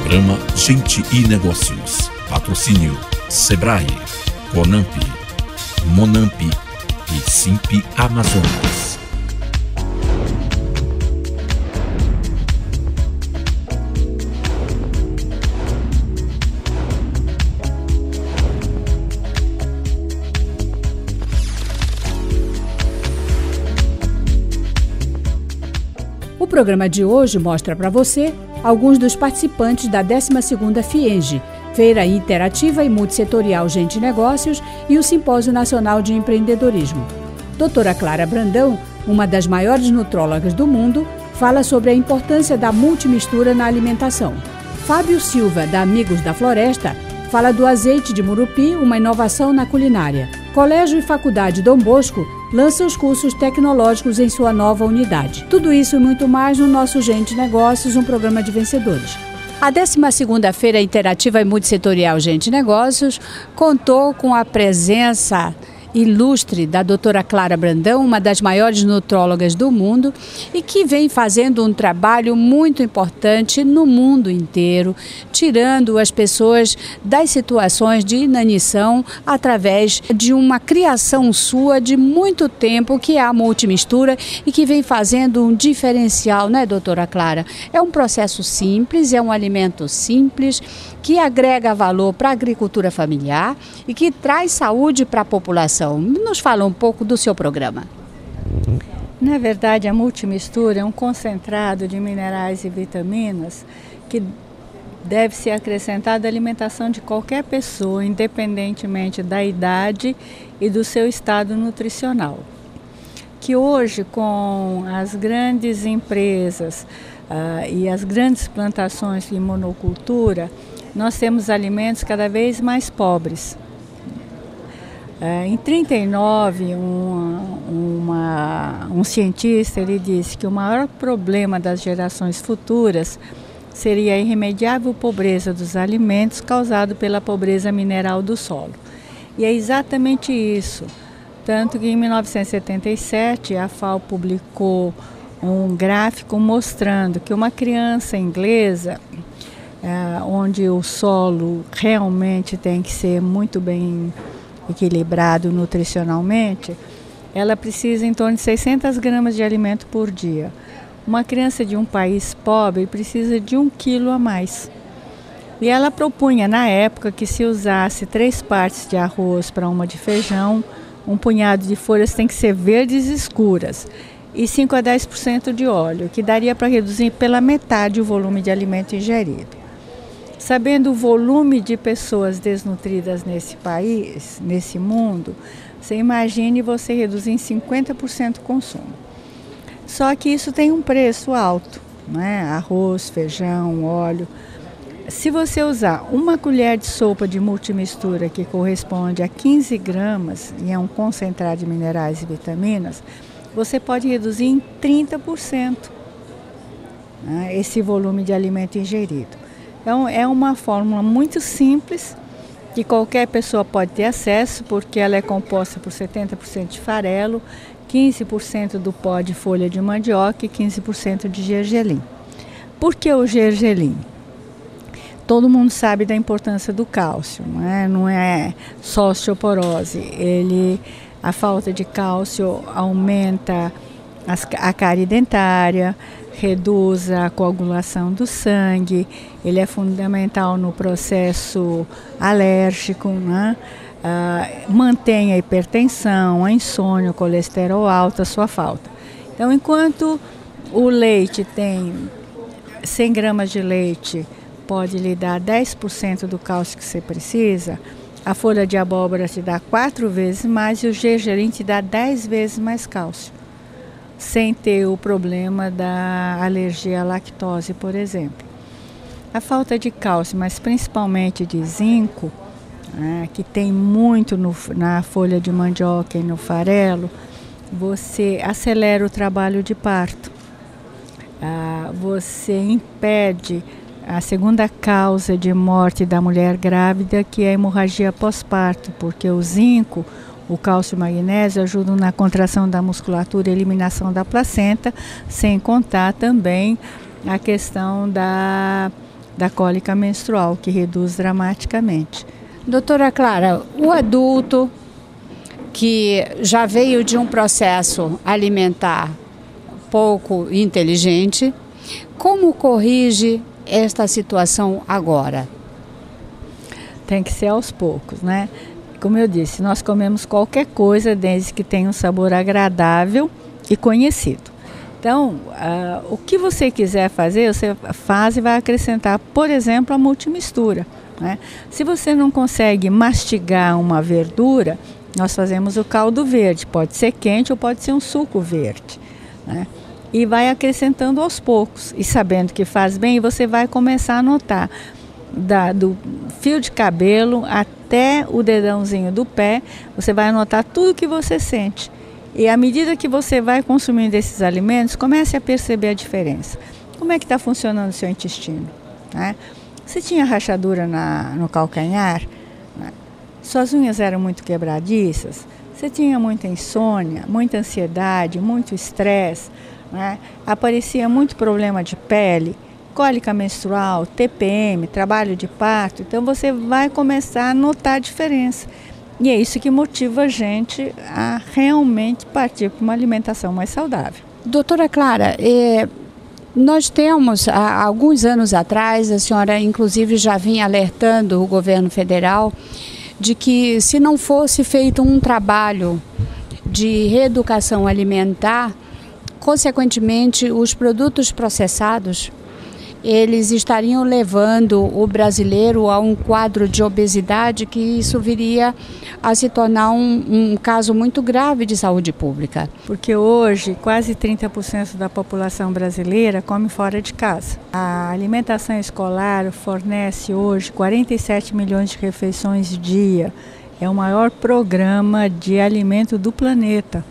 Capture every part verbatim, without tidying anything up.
Programa Gente e Negócios. Patrocínio Sebrae, Conamp, Monamp e Simp Amazonas. O programa de hoje mostra para você alguns dos participantes da décima segunda FIENGE, Feira Interativa e Multissetorial Gente e Negócios, e o Simpósio Nacional de Empreendedorismo. Doutora Clara Brandão, uma das maiores nutrólogas do mundo, fala sobre a importância da multimistura na alimentação. Fábio Silva, da Amigos da Floresta, fala do azeite de Murupi, uma inovação na culinária. Colégio e Faculdade Dom Bosco lança os cursos tecnológicos em sua nova unidade. Tudo isso e muito mais no nosso Gente Negócios, um programa de vencedores. A décima segunda Feira Interativa e Multissetorial Gente Negócios contou com a presença ilustre da doutora Clara Brandão, uma das maiores nutrólogas do mundo e que vem fazendo um trabalho muito importante no mundo inteiro, tirando as pessoas das situações de inanição através de uma criação sua de muito tempo, que é a multimistura e que vem fazendo um diferencial, né, doutora Clara? É um processo simples, é um alimento simples, que agrega valor para a agricultura familiar e que traz saúde para a população. Nos fala um pouco do seu programa. Na verdade, a multimistura é um concentrado de minerais e vitaminas que deve ser acrescentado à alimentação de qualquer pessoa, independentemente da idade e do seu estado nutricional. Que hoje, com as grandes empresas uh, e as grandes plantações de monocultura, nós temos alimentos cada vez mais pobres. É, em trinta e nove, um, uma, um cientista ele disse que o maior problema das gerações futuras seria a irremediável pobreza dos alimentos causado pela pobreza mineral do solo. E é exatamente isso. Tanto que em mil novecentos e setenta e sete a FAO publicou um gráfico mostrando que uma criança inglesa, É, onde o solo realmente tem que ser muito bem equilibrado nutricionalmente, ela precisa em torno de seiscentas gramas de alimento por dia. Uma criança de um país pobre precisa de um quilo a mais. E ela propunha na época que se usasse três partes de arroz para uma de feijão, um punhado de folhas tem que ser verdes escuras e cinco a dez por cento de óleo, que daria para reduzir pela metade o volume de alimento ingerido. Sabendo o volume de pessoas desnutridas nesse país, nesse mundo, você imagine você reduzir em cinquenta por cento o consumo. Só que isso tem um preço alto, né? Arroz, feijão, óleo. Se você usar uma colher de sopa de multimistura, que corresponde a quinze gramas, e é um concentrado de minerais e vitaminas, você pode reduzir em trinta por cento, né, esse volume de alimento ingerido. Então, é uma fórmula muito simples, que qualquer pessoa pode ter acesso, porque ela é composta por setenta por cento de farelo, quinze por cento do pó de folha de mandioca e quinze por cento de gergelim. Por que o gergelim? Todo mundo sabe da importância do cálcio, não é, não é só osteoporose. Ele, a falta de cálcio aumenta as, a cárie dentária, reduz a coagulação do sangue, ele é fundamental no processo alérgico, né? Uh, mantém a hipertensão, a insônia, o colesterol alto, a sua falta. Então, enquanto o leite tem cem gramas de leite, pode lhe dar dez por cento do cálcio que você precisa, a folha de abóbora te dá quatro vezes mais e o gergelim te dá dez vezes mais cálcio, sem ter o problema da alergia à lactose, por exemplo. A falta de cálcio, mas principalmente de zinco, né, que tem muito no, na folha de mandioca e no farelo, você acelera o trabalho de parto. Ah, você impede a segunda causa de morte da mulher grávida, que é a hemorragia pós-parto, porque o zinco, o cálcio e o magnésio ajudam na contração da musculatura e eliminação da placenta, sem contar também a questão da da cólica menstrual, que reduz dramaticamente. Doutora Clara, o adulto que já veio de um processo alimentar pouco inteligente, como corrige esta situação agora? Tem que ser aos poucos, né? Como eu disse, nós comemos qualquer coisa desde que tenha um sabor agradável e conhecido. Então, uh, o que você quiser fazer, você faz e vai acrescentar, por exemplo, a multimistura, né? Se você não consegue mastigar uma verdura, nós fazemos o caldo verde, pode ser quente ou pode ser um suco verde, né? E vai acrescentando aos poucos, e sabendo que faz bem, você vai começar a notar, da, do fio de cabelo até o dedãozinho do pé, você vai anotar tudo que você sente. E à medida que você vai consumindo esses alimentos, comece a perceber a diferença. Como é que está funcionando o seu intestino, né? Você tinha rachadura na, no calcanhar, né? Suas unhas eram muito quebradiças, você tinha muita insônia, muita ansiedade, muito estresse, né? Aparecia muito problema de pele, cólica menstrual, T P M, trabalho de parto. Então você vai começar a notar a diferença. E é isso que motiva a gente a realmente partir para uma alimentação mais saudável. Doutora Clara, eh, nós temos, há alguns anos atrás, a senhora inclusive já vinha alertando o governo federal de que se não fosse feito um trabalho de reeducação alimentar, consequentemente os produtos processados, eles estariam levando o brasileiro a um quadro de obesidade, que isso viria a se tornar um, um caso muito grave de saúde pública. Porque hoje quase trinta por cento da população brasileira come fora de casa. A alimentação escolar fornece hoje quarenta e sete milhões de refeições dia. É o maior programa de alimento do planeta.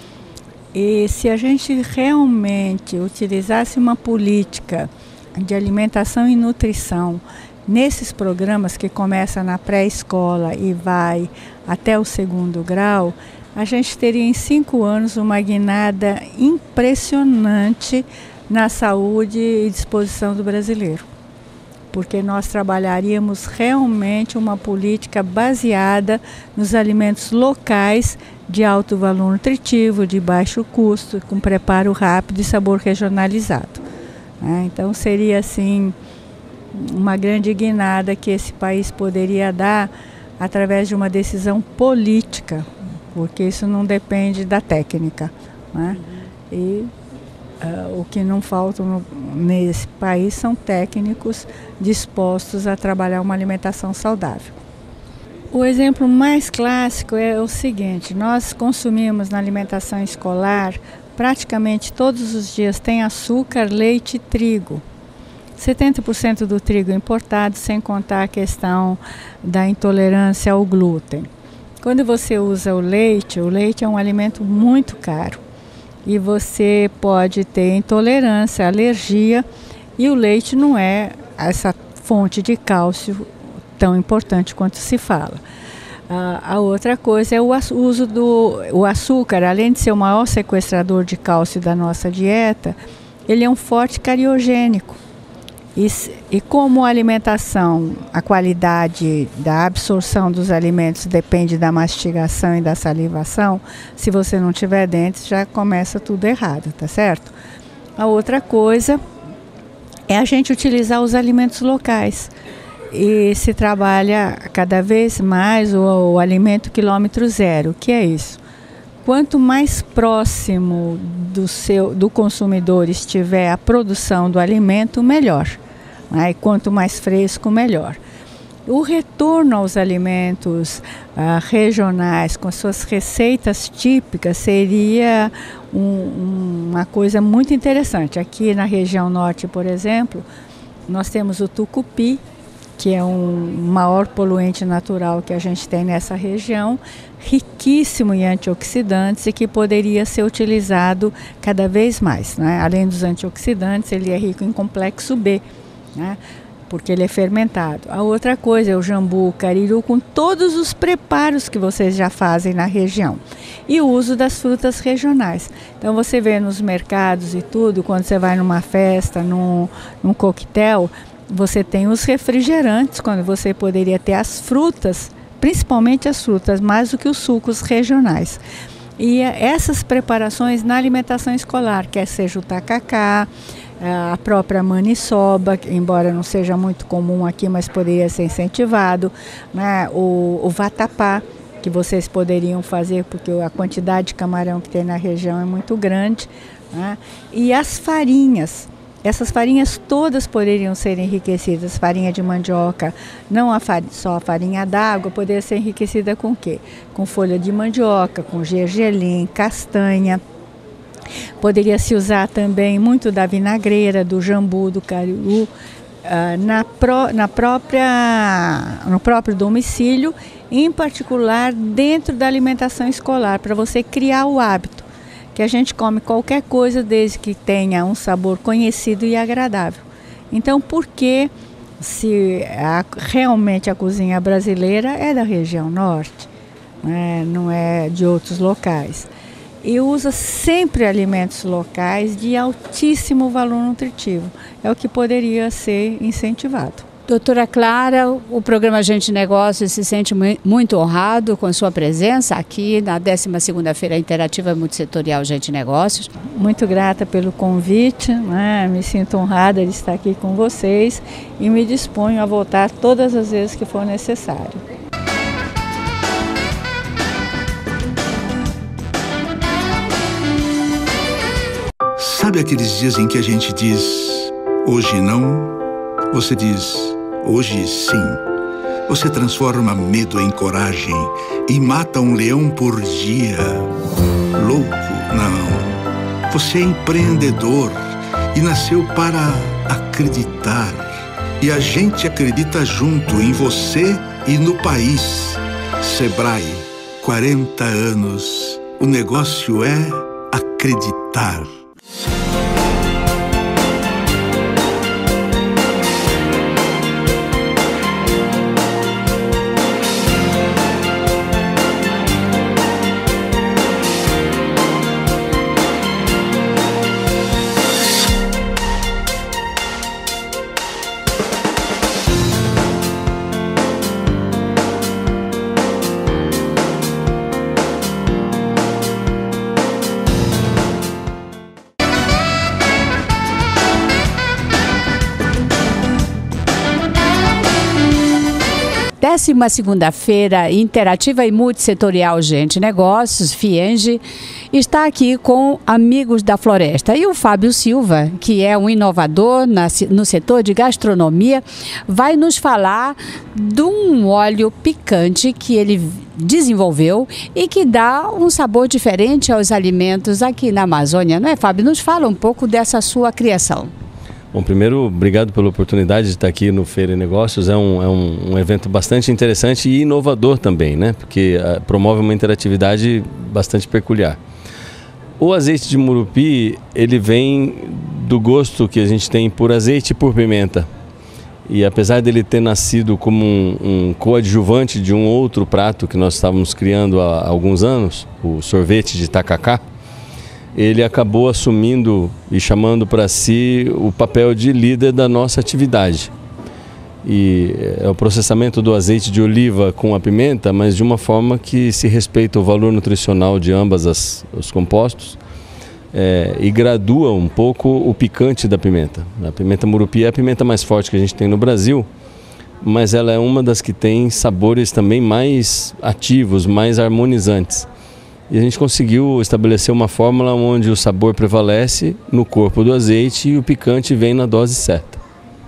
E se a gente realmente utilizasse uma política de alimentação e nutrição nesses programas que começam na pré-escola e vai até o segundo grau, a gente teria em cinco anos uma guinada impressionante na saúde e disposição do brasileiro. Porque nós trabalharíamos realmente uma política baseada nos alimentos locais de alto valor nutritivo, de baixo custo, com preparo rápido e sabor regionalizado. Então seria assim uma grande guinada que esse país poderia dar através de uma decisão política, porque isso não depende da técnica, né? E uh, o que não falta no, nesse país são técnicos dispostos a trabalhar uma alimentação saudável. O exemplo mais clássico é o seguinte: nós consumimos na alimentação escolar praticamente todos os dias tem açúcar, leite e trigo. setenta por cento do trigo importado, sem contar a questão da intolerância ao glúten. Quando você usa o leite, o leite é um alimento muito caro. E você pode ter intolerância, alergia, e o leite não é essa fonte de cálcio tão importante quanto se fala. A outra coisa é o uso do o açúcar, além de ser o maior sequestrador de cálcio da nossa dieta, ele é um forte cariogênico. E, e como a alimentação, a qualidade da absorção dos alimentos depende da mastigação e da salivação, se você não tiver dentes já começa tudo errado, tá certo? A outra coisa é a gente utilizar os alimentos locais. E se trabalha cada vez mais o, o alimento quilômetro zero. O que é isso? Quanto mais próximo do, seu, do consumidor estiver a produção do alimento, melhor, né? E quanto mais fresco, melhor. O retorno aos alimentos ah, regionais, com suas receitas típicas, seria um, uma coisa muito interessante. Aqui na região norte, por exemplo, nós temos o tucupi, que é um maior poluente natural que a gente tem nessa região, riquíssimo em antioxidantes e que poderia ser utilizado cada vez mais, né? Além dos antioxidantes, ele é rico em complexo B, né? Porque ele é fermentado. A outra coisa é o jambu, o cariru, com todos os preparos que vocês já fazem na região. E o uso das frutas regionais. Então você vê nos mercados e tudo, quando você vai numa festa, num, num coquetel, você tem os refrigerantes, quando você poderia ter as frutas, principalmente as frutas, mais do que os sucos regionais. E essas preparações na alimentação escolar, quer seja o tacacá, a própria maniçoba, embora não seja muito comum aqui, mas poderia ser incentivado, né? o, o vatapá, que vocês poderiam fazer, porque a quantidade de camarão que tem na região é muito grande, né? E as farinhas. Essas farinhas todas poderiam ser enriquecidas, farinha de mandioca, não a farinha, só a farinha d'água, poderia ser enriquecida com o quê? Com folha de mandioca, com gergelim, castanha. Poderia se usar também muito da vinagreira, do jambu, do caruru, uh, na, pro, na própria, no próprio domicílio, em particular dentro da alimentação escolar, para você criar o hábito. Que a gente come qualquer coisa desde que tenha um sabor conhecido e agradável. Então, por que se a, realmente a cozinha brasileira é da região norte, né? Não é de outros locais? E usa sempre alimentos locais de altíssimo valor nutritivo. É o que poderia ser incentivado. Doutora Clara, o programa Gente Negócios se sente muito honrado com sua presença aqui na décima segunda Feira Interativa Multissetorial Gente Negócios. Muito grata pelo convite, né? Me sinto honrada de estar aqui com vocês e me disponho a voltar todas as vezes que for necessário. Sabe aqueles dias em que a gente diz, hoje não? Você diz, hoje sim. Você transforma medo em coragem e mata um leão por dia. Louco, não. Você é empreendedor e nasceu para acreditar. E a gente acredita junto em você e no país. Sebrae, quarenta anos. O negócio é acreditar. décima segunda Feira Interativa e Multissetorial Gente Negócios, FIENGE, está aqui com Amigos da Floresta. E o Fábio Silva, que é um inovador na, no setor de gastronomia, vai nos falar de um óleo picante que ele desenvolveu e que dá um sabor diferente aos alimentos aqui na Amazônia. Não é, Fábio? Nos fala um pouco dessa sua criação. Bom, primeiro, obrigado pela oportunidade de estar aqui no Feira e Negócios. É um, é um, um evento bastante interessante e inovador também, né? Porque uh, promove uma interatividade bastante peculiar. O azeite de murupi, ele vem do gosto que a gente tem por azeite e por pimenta. E apesar dele ter nascido como um, um coadjuvante de um outro prato que nós estávamos criando há alguns anos, o sorvete de tacacá, ele acabou assumindo e chamando para si o papel de líder da nossa atividade. E é o processamento do azeite de oliva com a pimenta, mas de uma forma que se respeita o valor nutricional de ambas as, os compostos é, e gradua um pouco o picante da pimenta. A pimenta murupi é a pimenta mais forte que a gente tem no Brasil, mas ela é uma das que tem sabores também mais ativos, mais harmonizantes. E a gente conseguiu estabelecer uma fórmula onde o sabor prevalece no corpo do azeite e o picante vem na dose certa.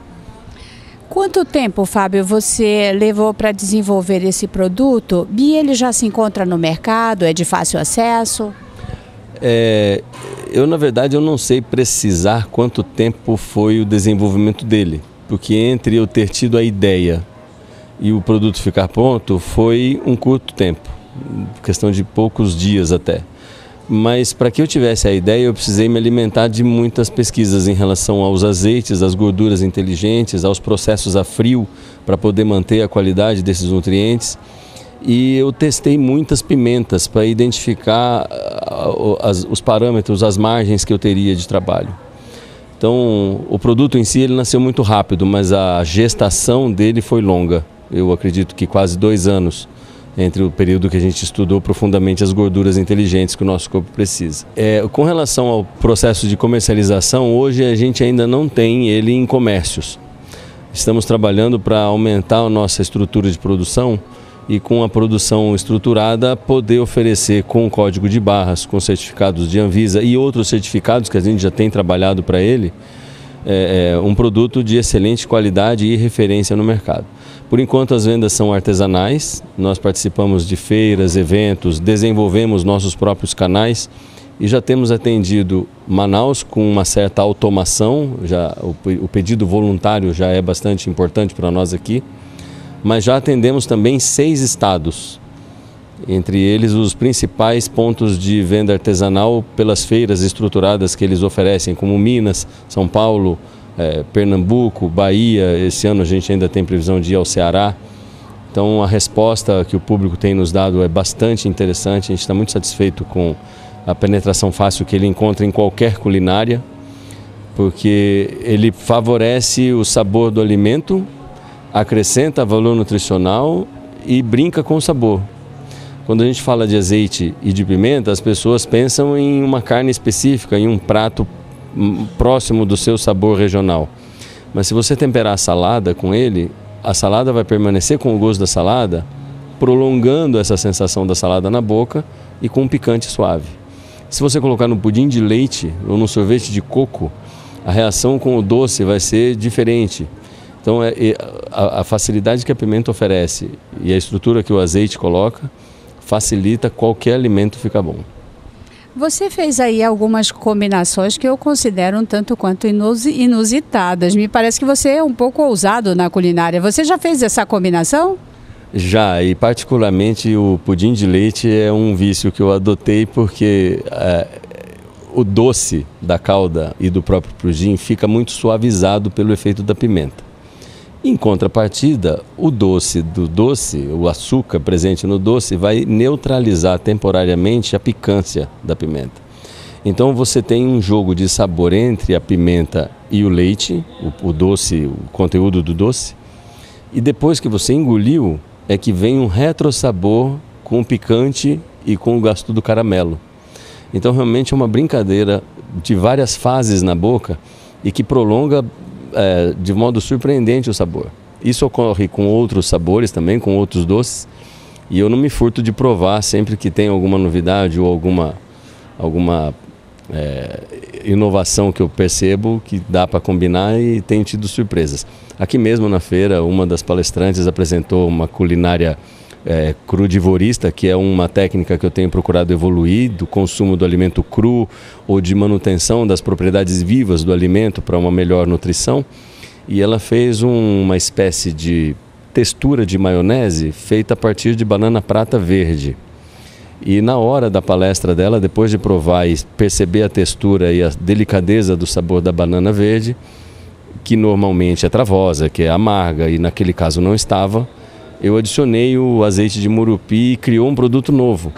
Quanto tempo, Fábio, você levou para desenvolver esse produto? E ele já se encontra no mercado? É de fácil acesso? É, eu, na verdade, eu não sei precisar quanto tempo foi o desenvolvimento dele. Porque entre eu ter tido a ideia e o produto ficar pronto, foi um curto tempo. Questão de poucos dias até. Mas para que eu tivesse a ideia, eu precisei me alimentar de muitas pesquisas em relação aos azeites, às gorduras inteligentes, aos processos a frio para poder manter a qualidade desses nutrientes. E eu testei muitas pimentas para identificar as, os parâmetros, as margens que eu teria de trabalho. Então, o produto em si ele nasceu muito rápido, mas a gestação dele foi longa. Eu acredito que quase dois anos entre o período que a gente estudou profundamente as gorduras inteligentes que o nosso corpo precisa. É, com relação ao processo de comercialização, hoje a gente ainda não tem ele em comércios. Estamos trabalhando para aumentar a nossa estrutura de produção e com a produção estruturada poder oferecer com código de barras, com certificados de Anvisa e outros certificados que a gente já tem trabalhado para ele, é, é, um produto de excelente qualidade e referência no mercado. Por enquanto as vendas são artesanais, nós participamos de feiras, eventos, desenvolvemos nossos próprios canais e já temos atendido Manaus com uma certa automação, já, o, o pedido voluntário já é bastante importante para nós aqui, mas já atendemos também seis estados, entre eles os principais pontos de venda artesanal pelas feiras estruturadas que eles oferecem, como Minas, São Paulo, É, Pernambuco, Bahia. Esse ano a gente ainda tem previsão de ir ao Ceará. Então a resposta que o público tem nos dado é bastante interessante. A gente está muito satisfeito com a penetração fácil que ele encontra em qualquer culinária, porque ele favorece o sabor do alimento, acrescenta valor nutricional e brinca com o sabor. Quando a gente fala de azeite e de pimenta, as pessoas pensam em uma carne específica, em um prato próximo do seu sabor regional. Mas se você temperar a salada com ele, a salada vai permanecer com o gosto da salada, prolongando essa sensação da salada na boca e com um picante suave. Se você colocar no pudim de leite ou no sorvete de coco, a reação com o doce vai ser diferente. Então é, é, a, a facilidade que a pimenta oferece e a estrutura que o azeite coloca facilita qualquer alimento ficar bom. Você fez aí algumas combinações que eu considero um tanto quanto inusitadas. Me parece que você é um pouco ousado na culinária. Você já fez essa combinação? Já, e particularmente o pudim de leite é um vício que eu adotei porque é, o doce da calda e do próprio pudim fica muito suavizado pelo efeito da pimenta. Em contrapartida, o doce do doce, o açúcar presente no doce, vai neutralizar temporariamente a picância da pimenta. Então você tem um jogo de sabor entre a pimenta e o leite, o, o doce, o conteúdo do doce, e depois que você engoliu, é que vem um retrosabor com o picante e com o gosto do caramelo. Então realmente é uma brincadeira de várias fases na boca e que prolonga É, de modo surpreendente o sabor. Isso ocorre com outros sabores também, com outros doces, e eu não me furto de provar sempre que tem alguma novidade ou alguma, alguma é, inovação que eu percebo que dá para combinar, e tenho tido surpresas. Aqui mesmo na feira, uma das palestrantes apresentou uma culinária É, crudivorista, que é uma técnica que eu tenho procurado evoluir, do consumo do alimento cru ou de manutenção das propriedades vivas do alimento para uma melhor nutrição. E ela fez um, uma espécie de textura de maionese feita a partir de banana prata verde. E na hora da palestra dela, depois de provar e perceber a textura e a delicadeza do sabor da banana verde, que normalmente é travosa, que é amarga, e naquele caso não estava, eu adicionei o azeite de murupi e criou um produto novo.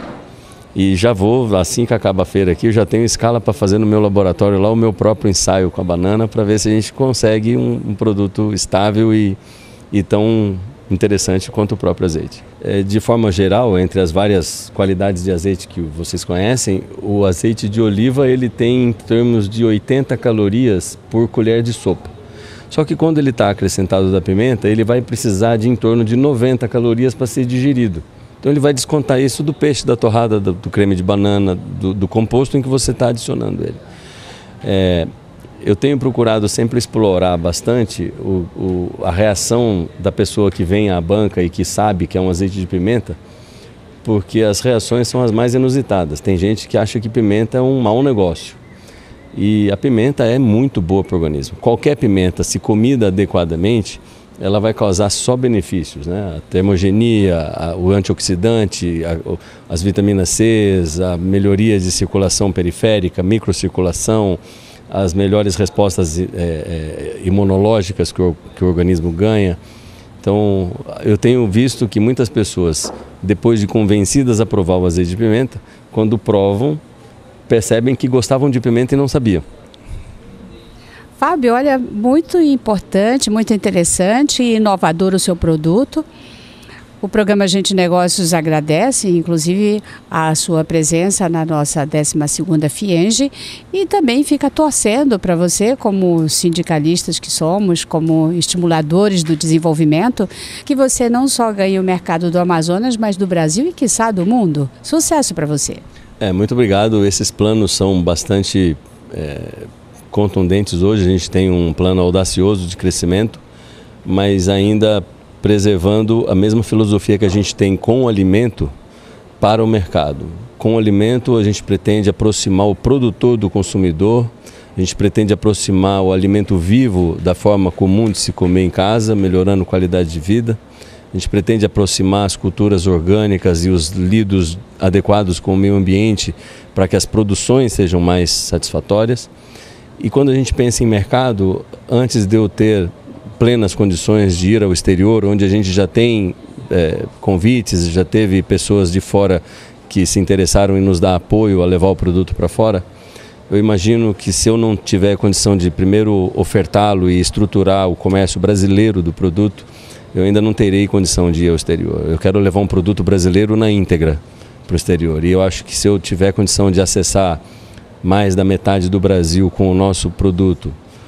E já vou, assim que acaba a feira aqui, eu já tenho escala para fazer no meu laboratório lá o meu próprio ensaio com a banana, para ver se a gente consegue um, um produto estável e, e tão interessante quanto o próprio azeite. É, de forma geral, entre as várias qualidades de azeite que vocês conhecem, o azeite de oliva ele tem em termos de oitenta calorias por colher de sopa. Só que quando ele está acrescentado da pimenta, ele vai precisar de em torno de noventa calorias para ser digerido. Então ele vai descontar isso do peixe, da torrada, do, do creme de banana, do, do composto em que você está adicionando ele. É, eu tenho procurado sempre explorar bastante o, o, a reação da pessoa que vem à banca e que sabe que é um azeite de pimenta, porque as reações são as mais inusitadas. Tem gente que acha que pimenta é um mau negócio. E a pimenta é muito boa para o organismo. Qualquer pimenta, se comida adequadamente, ela vai causar só benefícios, né? A termogenia, a, o antioxidante, a, as vitaminas C, a melhoria de circulação periférica, microcirculação, as melhores respostas é, é, imunológicas que o, que o organismo ganha. Então, eu tenho visto que muitas pessoas, depois de convencidas a provar o azeite de pimenta, quando provam, percebem que gostavam de pimenta e não sabiam. Fábio, olha, muito importante, muito interessante e inovador o seu produto. O programa Gente Negócios agradece, inclusive, a sua presença na nossa décima segunda FIENGE e também fica torcendo para você, como sindicalistas que somos, como estimuladores do desenvolvimento, que você não só ganhe o mercado do Amazonas, mas do Brasil e, quiçá, do mundo. Sucesso para você. É, muito obrigado. Esses planos são bastante é, contundentes hoje. A gente tem um plano audacioso de crescimento, mas ainda preservando a mesma filosofia que a gente tem com o alimento para o mercado. Com o alimento, a gente pretende aproximar o produtor do consumidor, a gente pretende aproximar o alimento vivo da forma comum de se comer em casa, melhorando a qualidade de vida. A gente pretende aproximar as culturas orgânicas e os lidos adequados com o meio ambiente para que as produções sejam mais satisfatórias. E quando a gente pensa em mercado, antes de eu ter plenas condições de ir ao exterior, onde a gente já tem é, convites, já teve pessoas de fora que se interessaram em nos dar apoio a levar o produto para fora, eu imagino que se eu não tiver condição de primeiro ofertá-lo e estruturar o comércio brasileiro do produto, eu ainda não terei condição de ir ao exterior. Eu quero levar um produto brasileiro na íntegra para o exterior. E eu acho que se eu tiver condição de acessar mais da metade do Brasil com o nosso produto,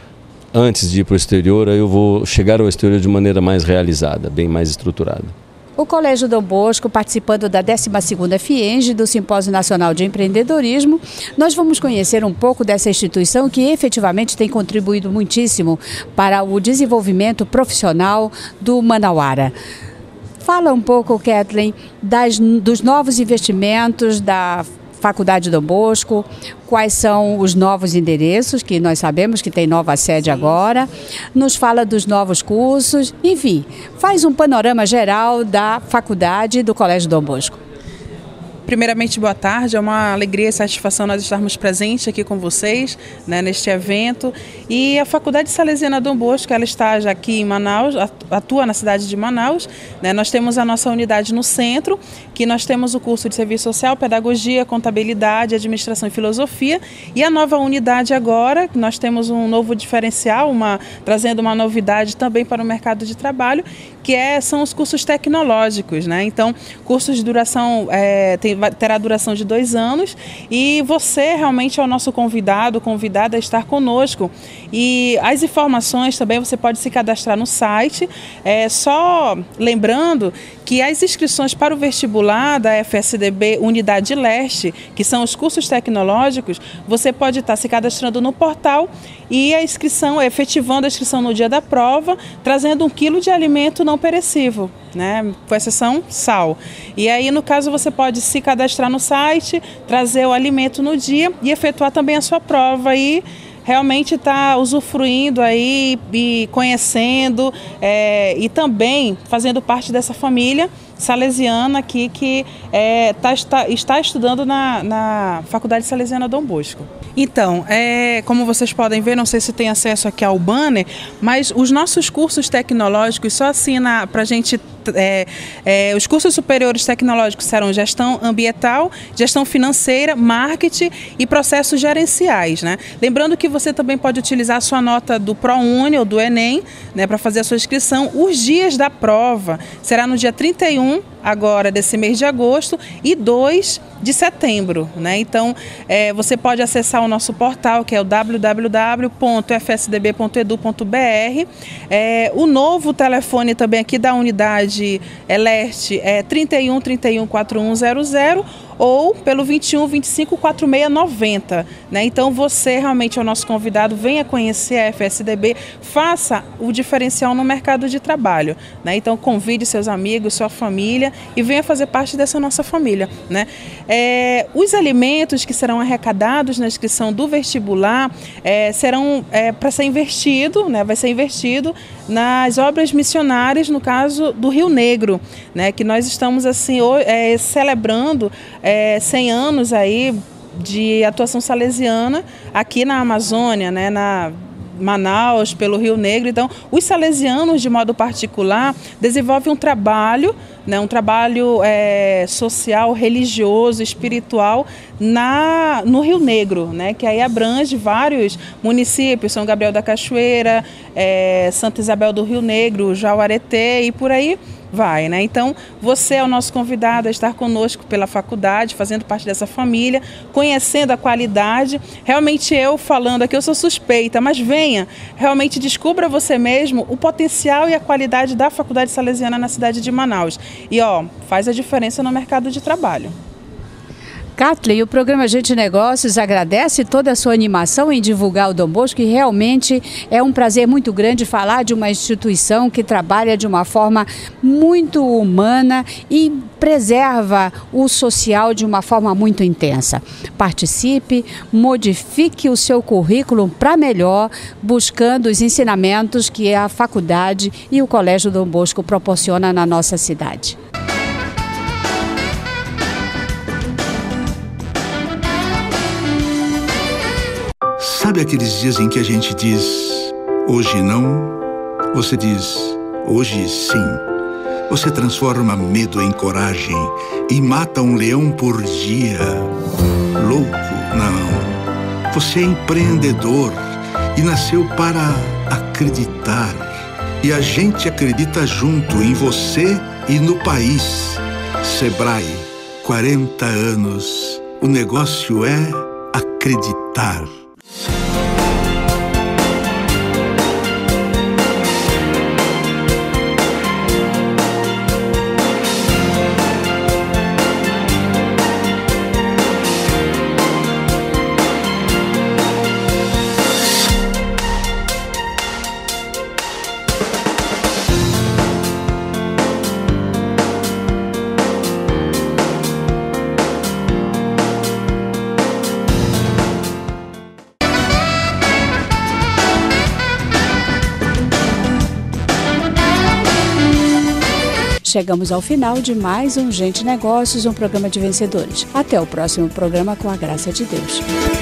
antes de ir para o exterior, eu vou chegar ao exterior de maneira mais realizada, bem mais estruturada. O Colégio Dom Bosco, participando da décima segunda FIENGE, do Simpósio Nacional de Empreendedorismo, nós vamos conhecer um pouco dessa instituição que efetivamente tem contribuído muitíssimo para o desenvolvimento profissional do Manauara. Fala um pouco, Kathleen, das, dos novos investimentos da Faculdade Dom Bosco, quais são os novos endereços, que nós sabemos que tem nova sede agora, nos fala dos novos cursos, enfim, faz um panorama geral da faculdade do Colégio Dom Bosco. Primeiramente, boa tarde, é uma alegria e satisfação nós estarmos presentes aqui com vocês, né, neste evento. E a Faculdade Salesiana Dom Bosco, ela está já aqui em Manaus, atua na cidade de Manaus, né. Nós temos a nossa unidade no centro, que nós temos o curso de Serviço Social, Pedagogia, Contabilidade, Administração e Filosofia. E a nova unidade agora, nós temos um novo diferencial, uma, trazendo uma novidade também para o mercado de trabalho, que é, são os cursos tecnológicos, né? Então, cursos de duração, é, tem, terá duração de dois anos e você realmente é o nosso convidado, convidada a estar conosco. E as informações também você pode se cadastrar no site, é, só lembrando que as inscrições para o vestibular da F S D B Unidade Leste, que são os cursos tecnológicos, você pode estar se cadastrando no portal e a inscrição, efetivando a inscrição no dia da prova, trazendo um quilo de alimento não perecível, né, com exceção sal. E aí, no caso, você pode se cadastrar no site, trazer o alimento no dia e efetuar também a sua prova e realmente está usufruindo aí e conhecendo é, e também fazendo parte dessa família salesiana aqui que é, tá, está, está estudando na, na Faculdade Salesiana Dom Bosco. Então, é, como vocês podem ver, não sei se tem acesso aqui ao banner, mas os nossos cursos tecnológicos, só assim para a gente... É, é, os cursos superiores tecnológicos serão gestão ambiental, gestão financeira, marketing e processos gerenciais, né? Lembrando que você também pode utilizar a sua nota do ProUni ou do Enem, né, para fazer a sua inscrição. Os dias da prova será no dia trinta e um agora desse mês de agosto e dois de setembro, né? Então, é, você pode acessar o nosso portal, que é o w w w ponto f s d b ponto e d u ponto b r. É, o novo telefone também aqui da unidade é Leste é trinta e um, trinta e um, quarenta e um zero zero ou pelo vinte e um, vinte e cinco, quarenta e seis noventa, né? Então você realmente é o nosso convidado, venha conhecer a F S D B, faça o diferencial no mercado de trabalho, né? Então convide seus amigos, sua família e venha fazer parte dessa nossa família, né? É, os alimentos que serão arrecadados na inscrição do vestibular é, serão é, para ser investido, né? Vai ser investido nas obras missionárias, no caso do Rio Negro, né? Que nós estamos assim é, celebrando É, cem anos aí de atuação salesiana aqui na Amazônia, né, na, Manaus, pelo Rio Negro. Então, os salesianos, de modo particular, desenvolvem um trabalho, né, um trabalho é, social, religioso, espiritual na, no Rio Negro, né, que aí abrange vários municípios, São Gabriel da Cachoeira, é, Santa Isabel do Rio Negro, Jauareté e por aí vai, né? Então, você é o nosso convidado a estar conosco pela faculdade, fazendo parte dessa família, conhecendo a qualidade. Realmente eu falando aqui, eu sou suspeita, mas venha, realmente descubra você mesmo o potencial e a qualidade da Faculdade Salesiana na cidade de Manaus. E ó, faz a diferença no mercado de trabalho. Kathleen, o programa Gente Negócios agradece toda a sua animação em divulgar o Dom Bosco e realmente é um prazer muito grande falar de uma instituição que trabalha de uma forma muito humana e preserva o social de uma forma muito intensa. Participe, modifique o seu currículo para melhor, buscando os ensinamentos que a faculdade e o Colégio Dom Bosco proporciona na nossa cidade. Sabe aqueles dias em que a gente diz, hoje não? Você diz, hoje sim. Você transforma medo em coragem e mata um leão por dia. Louco? Não. Você é empreendedor e nasceu para acreditar. E a gente acredita junto em você e no país. Sebrae, quarenta anos. O negócio é acreditar. Chegamos ao final de mais um Gente Negócios, um programa de vencedores. Até o próximo programa, com a graça de Deus.